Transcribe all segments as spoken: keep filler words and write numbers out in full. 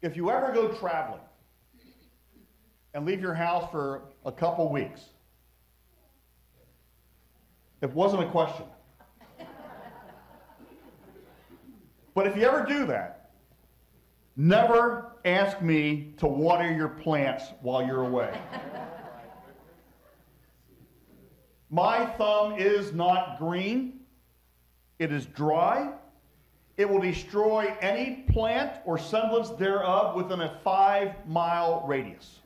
If you ever go traveling and leave your house for a couple weeks, it wasn't a question. But if you ever do that, never ask me to water your plants while you're away. My thumb is not green. It is dry. It will destroy any plant or semblance thereof within a five-mile radius.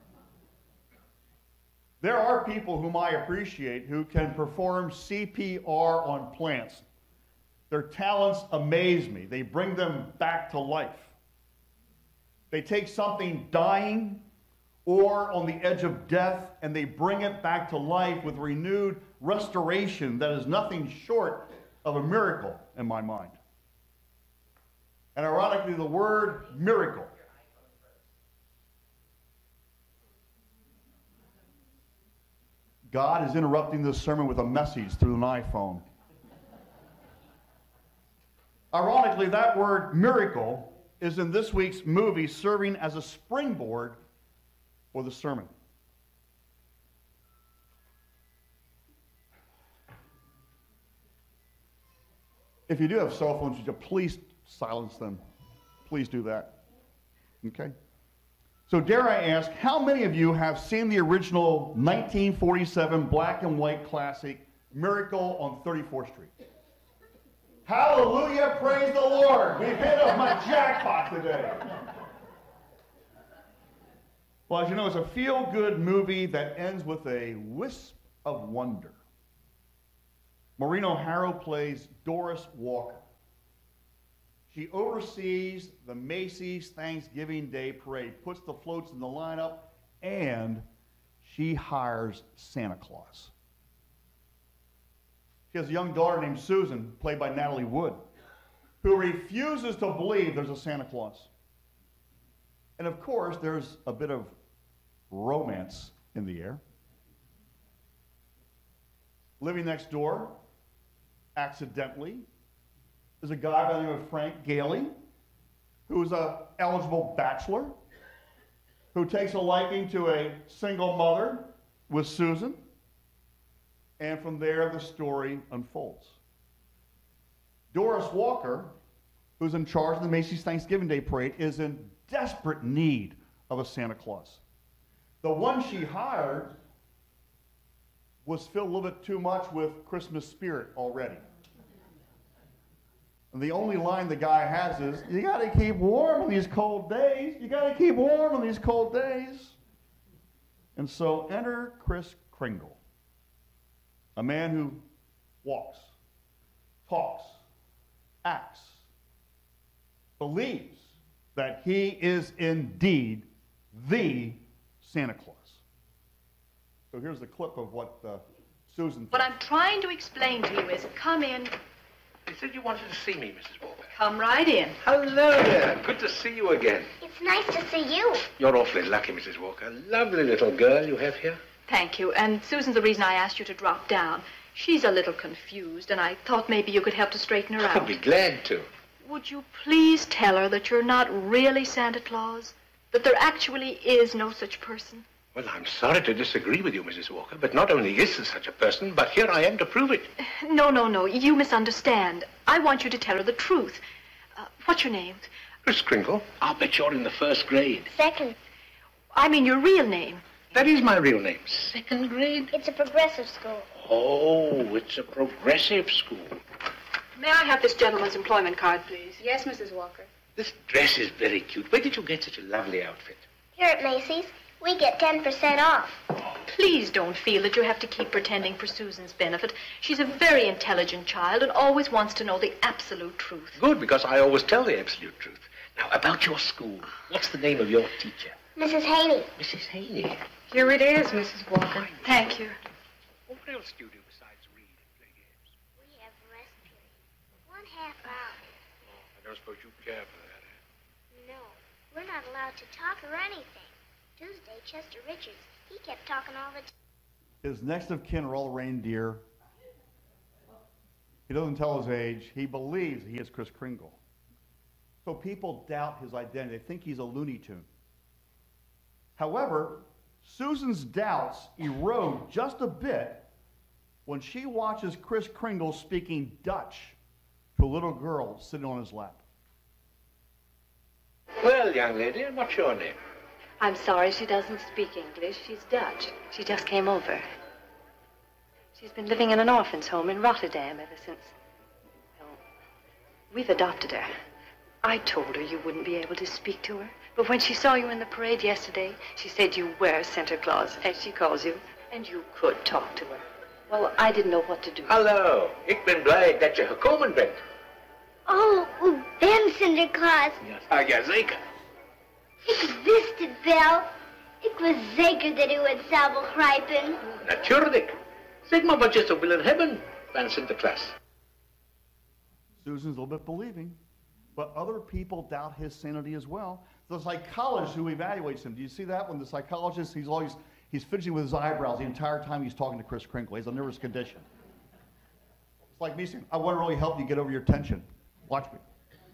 There are people whom I appreciate who can perform C P R on plants. Their talents amaze me. They bring them back to life. They take something dying or on the edge of death, and they bring it back to life with renewed restoration that is nothing short of a miracle in my mind. And ironically, the word miracle God is interrupting this sermon with a message through an iPhone. Ironically, that word miracle is in this week's movie serving as a springboard for the sermon. If you do have cell phones, would you please silence them? Please do that. Okay? So dare I ask, how many of you have seen the original nineteen forty-seven black and white classic, Miracle on thirty-fourth Street? Hallelujah, praise the Lord. We've hit up my jackpot today. Well, as you know, it's a feel-good movie that ends with a wisp of wonder. Maureen O'Hara plays Doris Walker. She oversees the Macy's Thanksgiving Day Parade, puts the floats in the lineup, and she hires Santa Claus. She has a young daughter named Susan, played by Natalie Wood, who refuses to believe there's a Santa Claus. And of course, there's a bit of romance in the air. Living next door, accidentally, is a guy by the name of Frank Gailey, who's an eligible bachelor, who takes a liking to a single mother with Susan. And from there, the story unfolds. Doris Walker, who's in charge of the Macy's Thanksgiving Day Parade, is in desperate need of a Santa Claus. The one she hired was filled a little bit too much with Christmas spirit already. And the only line the guy has is, you got to keep warm on these cold days. You got to keep warm on these cold days. And so enter Kris Kringle, a man who walks, talks, acts, believes that he is indeed the Santa Claus. So here's the clip of what uh, Susan thinks. What I'm trying to explain to you is, come in. You said you wanted to see me, Missus Walker. Come right in. Hello there. Good to see you again. It's nice to see you. You're awfully lucky, Missus Walker. Lovely little girl you have here. Thank you. And Susan's the reason I asked you to drop down. She's a little confused, and I thought maybe you could help to straighten her out. I'd be glad to. Would you please tell her that you're not really Santa Claus? That there actually is no such person? Well, I'm sorry to disagree with you, Missus Walker, but not only is there such a person, but here I am to prove it. No, no, no. You misunderstand. I want you to tell her the truth. Uh, what's your name? Kris Kringle. I'll bet you're in the first grade. Second. I mean your real name. That is my real name. Second grade? It's a progressive school. Oh, it's a progressive school. May I have this gentleman's employment card, please? Yes, Missus Walker. This dress is very cute. Where did you get such a lovely outfit? Here at Macy's, we get ten percent off. Please don't feel that you have to keep pretending for Susan's benefit. She's a very intelligent child and always wants to know the absolute truth. Good, because I always tell the absolute truth. Now, about your school, what's the name of your teacher? Missus Haney. Missus Haney. Here it is, Missus Walker. Thank you. Well, what else do you do besides read and play games? We have rest period. One half hour. Oh, I don't suppose you care for that, eh? No, we're not allowed to talk or anything. Tuesday, Chester Richards, he kept talking all the time. His next of kin are all reindeer. He doesn't tell his age. He believes he is Kris Kringle. So people doubt his identity. They think he's a Looney Tune. However, Susan's doubts erode just a bit when she watches Kris Kringle speaking Dutch to a little girl sitting on his lap. Well, young lady, and what's your name? I'm sorry she doesn't speak English. She's Dutch. She just came over. She's been living in an orphan's home in Rotterdam ever since. Well, we've adopted her. I told her you wouldn't be able to speak to her. But when she saw you in the parade yesterday, she said you were Santa Claus, as she calls you, and you could talk to her. Well, I didn't know what to do. Hallo, ik ben blij dat je gekomen bent. Oh, u bent Sinterklaas. Ja, jazeker. Ik wist het wel. Ik was zeker dat u het zou begrijpen. Natuurlijk. Zeg maar wat je zou willen hebben van Sinterklaas. Susan's a little bit believing, but other people doubt his sanity as well. The psychologist who evaluates him, do you see that? When the psychologist, he's always, he's fidgeting with his eyebrows the entire time he's talking to Kris Kringle. He has a nervous condition. It's like me saying, I want to really help you get over your tension. Watch me.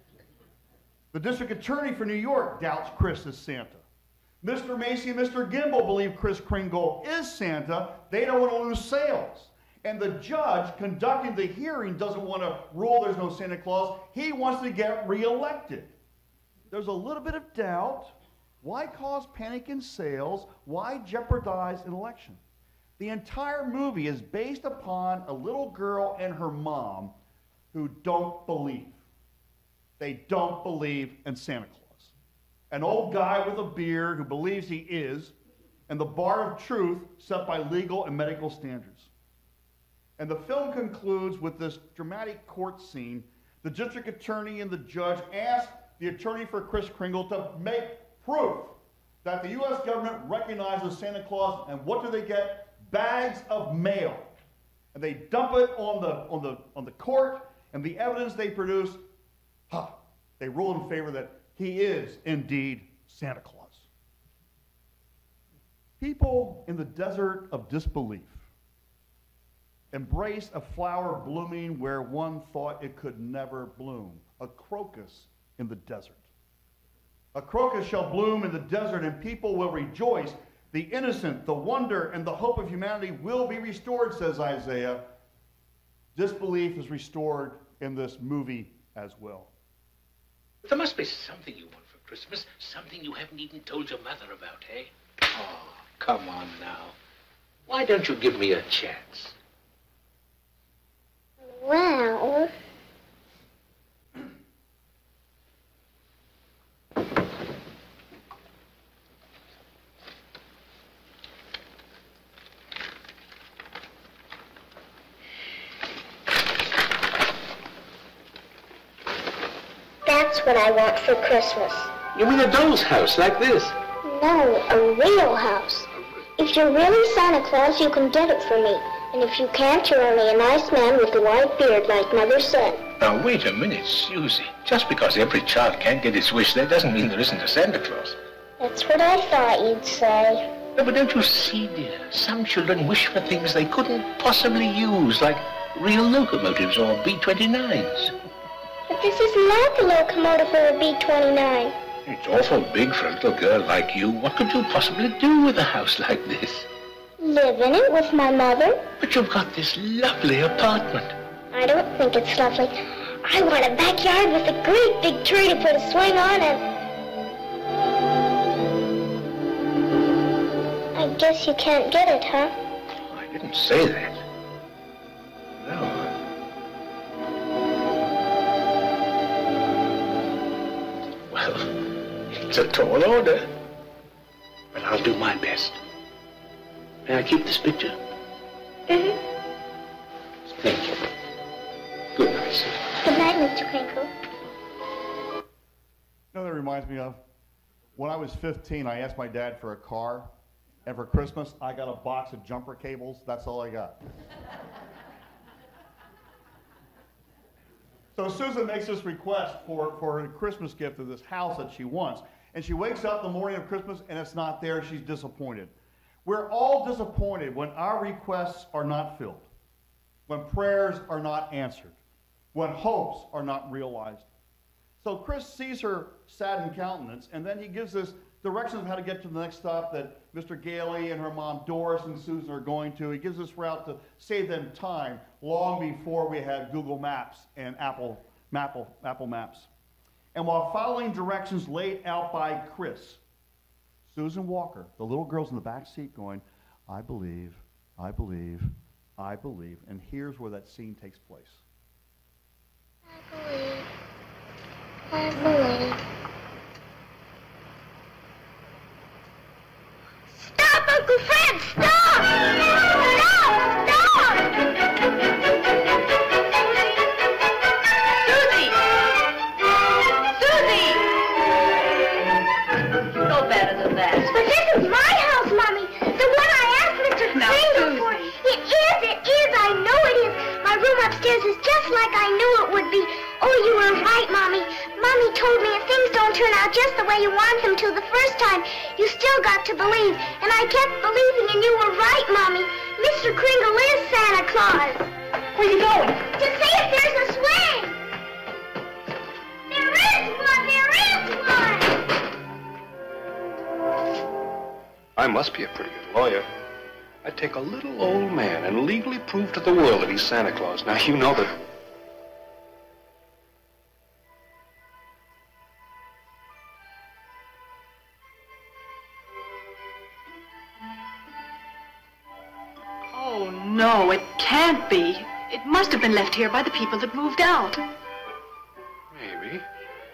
The district attorney for New York doubts Kris is Santa. Mister Macy and Mister Gimble believe Kris Kringle is Santa. They don't want to lose sales. And the judge conducting the hearing doesn't want to rule there's no Santa Claus. He wants to get reelected. There's a little bit of doubt. Why cause panic in sales? Why jeopardize an election? The entire movie is based upon a little girl and her mom who don't believe. They don't believe in Santa Claus. An old guy with a beard who believes he is, and the bar of truth set by legal and medical standards. And the film concludes with this dramatic court scene. The district attorney and the judge ask the attorney for Kris Kringle to make proof that the U S government recognizes Santa Claus, and what do they get? Bags of mail. And they dump it on the, on the, on the court, and the evidence they produce, huh, they rule in favor that he is indeed Santa Claus. People in the desert of disbelief embrace a flower blooming where one thought it could never bloom, a crocus in the desert. A crocus shall bloom in the desert, and people will rejoice. The innocent, the wonder, and the hope of humanity will be restored, says Isaiah. Disbelief is restored in this movie as well. There must be something you want for Christmas, something you haven't even told your mother about, eh? Oh, come on now. Why don't you give me a chance? Well... That's what I want for Christmas. You mean a doll's house like this? No, a real house. If you're really Santa Claus, you can get it for me. And if you can't, you're only a nice man with a white beard, like Mother said. Now, wait a minute, Susie. Just because every child can't get his wish, that doesn't mean there isn't a Santa Claus. That's what I thought you'd say. No, but don't you see, dear? Some children wish for things they couldn't possibly use, like real locomotives or B twenty-nines. But this is not the locomotive or a B twenty-nine. It's awful big for a little girl like you. What could you possibly do with a house like this? Live in it with my mother. But you've got this lovely apartment. I don't think it's lovely. I want a backyard with a great big tree to put a swing on and... I guess you can't get it, huh? I didn't say that. No. Well, it's a tall order. But I'll do my best. May I keep this picture? Mm-hmm. Thank you. Good night, sir. Good night, Mister Crinkle. You know, that reminds me of when I was fifteen, I asked my dad for a car, and for Christmas, I got a box of jumper cables. That's all I got. So Susan makes this request for, for a Christmas gift of this house that she wants. And she wakes up the morning of Christmas, and it's not there. She's disappointed. We're all disappointed when our requests are not filled, when prayers are not answered, when hopes are not realized. So Chris sees her saddened countenance, and then he gives us directions of how to get to the next stop that Mister Gailey and her mom Doris and Susan are going to. He gives us route to save them time long before we had Google Maps and Apple, Apple, Apple Maps. And while following directions laid out by Chris, Susan Walker, the little girl's in the back seat going, I believe, I believe, I believe. And here's where that scene takes place. I believe. I believe. Stop, Uncle Fred! Stop! Stop! Stop! Susie! Susie! You know better than that. But this is my house, Mommy. The one I asked Mister Now, Kringle for. Susie. It is, it is. I know it is. My room upstairs is just like I knew it would be. Oh, you were right, Mommy. Mommy told me if things don't turn out just the way you want them to the first time, you still got to believe. And I kept believing, and you were right, Mommy. Mister Kringle is Santa Claus. Where are you going? To see if there's a swing. There is one. There is one. I must be a pretty good lawyer. I'd take a little old man and legally prove to the world that he's Santa Claus. Now, you know that... Oh, no, it can't be. It must have been left here by the people that moved out. Maybe.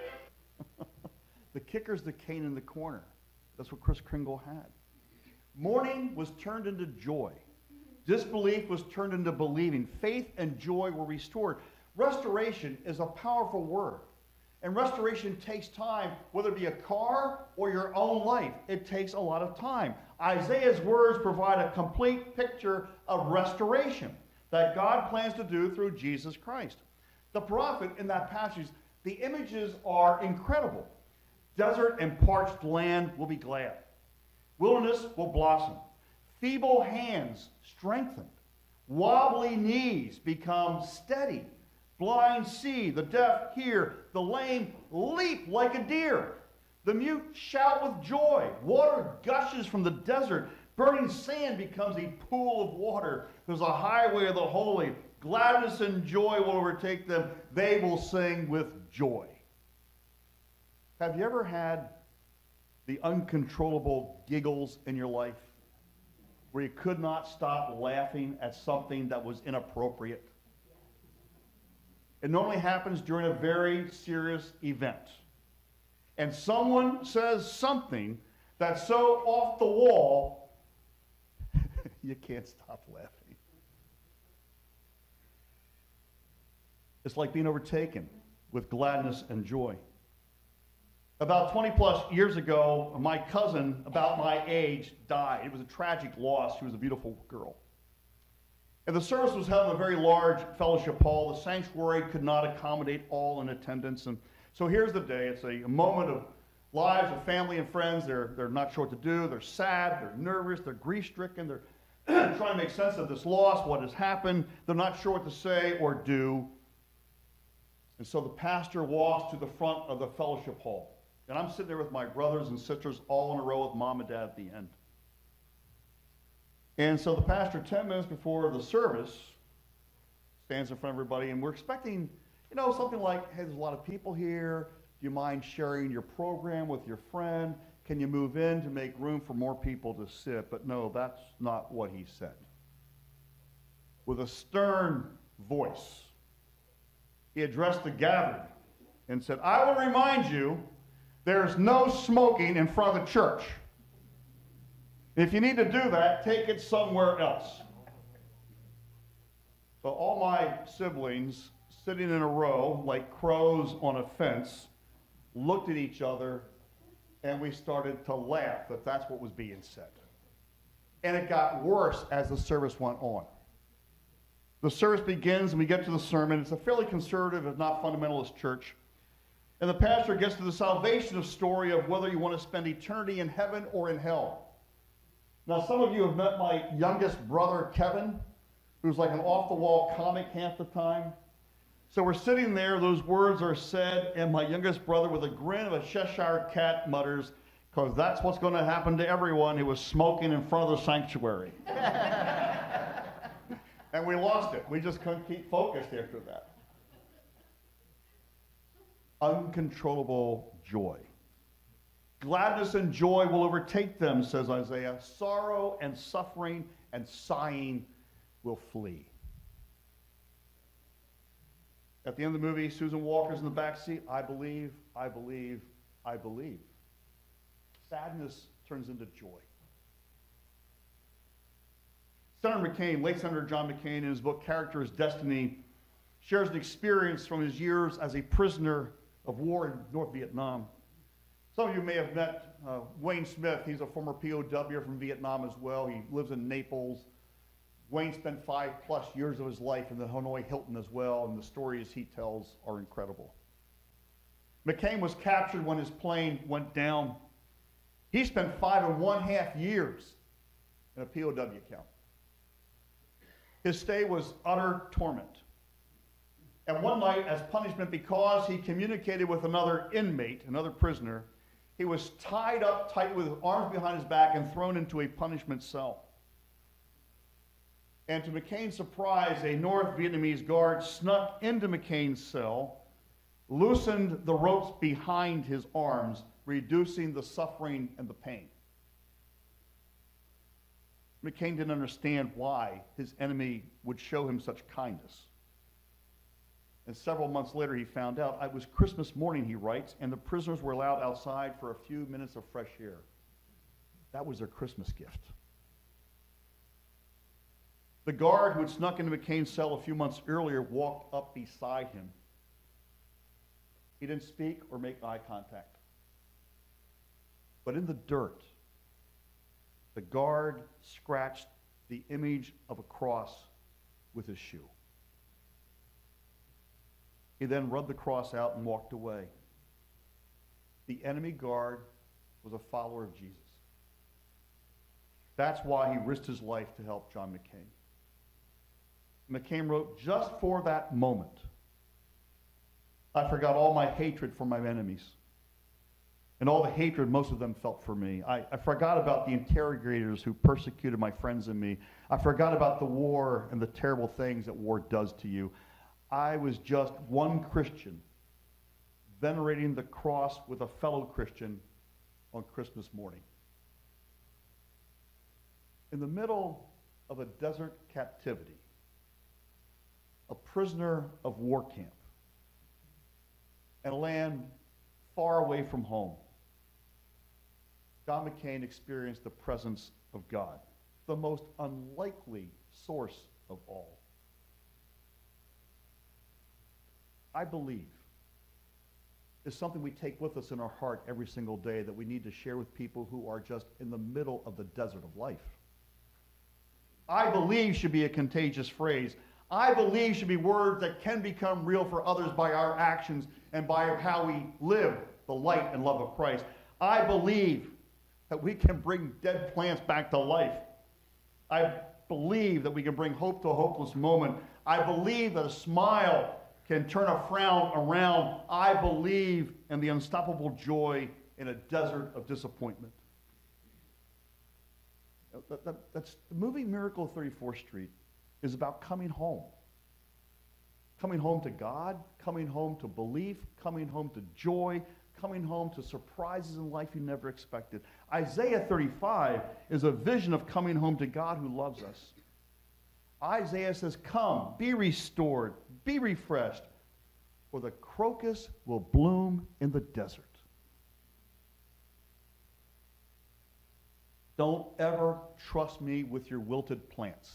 The kicker's the cane in the corner. That's what Kris Kringle had. Mourning was turned into joy. Disbelief was turned into believing. Faith and joy were restored. Restoration is a powerful word. And restoration takes time, whether it be a car or your own life. It takes a lot of time. Isaiah's words provide a complete picture of restoration that God plans to do through Jesus Christ. The prophet in that passage, the images are incredible. Desert and parched land will be glad. Wilderness will blossom. Feeble hands strengthened. Wobbly knees become steady. Blind see, the deaf hear, the lame leap like a deer. The mute shout with joy. Water gushes from the desert. Burning sand becomes a pool of water. There's a highway of the holy. Gladness and joy will overtake them. They will sing with joy. Have you ever had the uncontrollable giggles in your life where you could not stop laughing at something that was inappropriate? It normally happens during a very serious event. And someone says something that's so off the wall, you can't stop laughing. It's like being overtaken with gladness and joy. About twenty plus years ago, my cousin, about my age, died. It was a tragic loss. She was a beautiful girl. And the service was held in a very large fellowship hall. The sanctuary could not accommodate all in attendance. And so here's the day. It's a, a moment of lives of family and friends. They're, they're not sure what to do. They're sad. They're nervous. They're grief-stricken. They're trying to make sense of this loss, what has happened. They're not sure what to say or do. And so the pastor walks to the front of the fellowship hall. And I'm sitting there with my brothers and sisters all in a row with mom and dad at the end. And so the pastor, ten minutes before the service, stands in front of everybody, and we're expecting, you know, something like, hey, there's a lot of people here. Do you mind sharing your program with your friend? Can you move in to make room for more people to sit? But no, that's not what he said. With a stern voice, he addressed the gathered and said, I will remind you, there's no smoking in front of the church. If you need to do that, take it somewhere else. So all my siblings, sitting in a row like crows on a fence, looked at each other, and we started to laugh that that's what was being said. And it got worse as the service went on. The service begins, and we get to the sermon. It's a fairly conservative, if not fundamentalist church. And the pastor gets to the salvation story of whether you want to spend eternity in heaven or in hell. Now, some of you have met my youngest brother, Kevin, who's like an off-the-wall comic half the time. So we're sitting there, those words are said, and my youngest brother, with a grin of a Cheshire cat, mutters, because that's what's going to happen to everyone who was smoking in front of the sanctuary. And we lost it. We just couldn't keep focused after that. Uncontrollable joy. Gladness and joy will overtake them, says Isaiah. Sorrow and suffering and sighing will flee. At the end of the movie, Susan Walker's in the back seat. I believe, I believe, I believe. Sadness turns into joy. Senator McCain, late Senator John McCain, in his book Character is Destiny, shares an experience from his years as a prisoner of war in North Vietnam. Some of you may have met uh, Wayne Smith. He's a former P O W from Vietnam as well. He lives in Naples. Wayne spent five plus years of his life in the Hanoi Hilton as well, and the stories he tells are incredible. McCain was captured when his plane went down. He spent five and one half years in a P O W camp. His stay was utter torment. And one night, as punishment because he communicated with another inmate, another prisoner, he was tied up tight with his arms behind his back and thrown into a punishment cell. And to McCain's surprise, a North Vietnamese guard snuck into McCain's cell, loosened the ropes behind his arms, reducing the suffering and the pain. McCain didn't understand why his enemy would show him such kindness. And several months later, he found out. It was Christmas morning, he writes, and the prisoners were allowed outside for a few minutes of fresh air. That was their Christmas gift. The guard who had snuck into McCain's cell a few months earlier walked up beside him. He didn't speak or make eye contact. But in the dirt, the guard scratched the image of a cross with his shoe. He then rubbed the cross out and walked away. The enemy guard was a follower of Jesus. That's why he risked his life to help John McCain. McCain wrote, just for that moment, I forgot all my hatred for my enemies and all the hatred most of them felt for me. I, I forgot about the interrogators who persecuted my friends and me. I forgot about the war and the terrible things that war does to you. I was just one Christian venerating the cross with a fellow Christian on Christmas morning. In the middle of a desert captivity, a prisoner of war camp, in a land far away from home, John McCain experienced the presence of God, the most unlikely source of all. I believe is something we take with us in our heart every single day that we need to share with people who are just in the middle of the desert of life. I believe should be a contagious phrase. I believe should be words that can become real for others by our actions and by how we live the light and love of Christ. I believe that we can bring dead plants back to life. I believe that we can bring hope to a hopeless moment. I believe that a smile can turn a frown around. I believe in the unstoppable joy in a desert of disappointment. That, that, that's, the movie Miracle of thirty-fourth Street is about coming home. Coming home to God, coming home to belief, coming home to joy, coming home to surprises in life you never expected. Isaiah thirty-five is a vision of coming home to God who loves us. Isaiah says, come, be restored, be refreshed, for the crocus will bloom in the desert. Don't ever trust me with your wilted plants,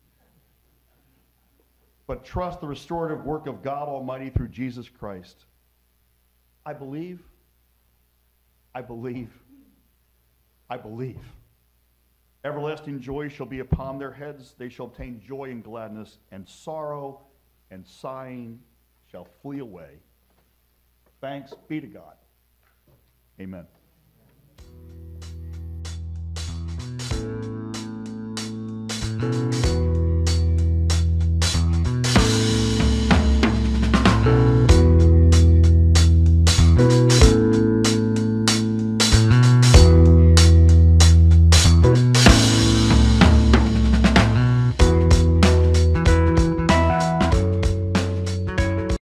but trust the restorative work of God Almighty through Jesus Christ. I believe, I believe, I believe. Everlasting joy shall be upon their heads. They shall obtain joy and gladness, and sorrow and sighing shall flee away. Thanks be to God. Amen. Thank you.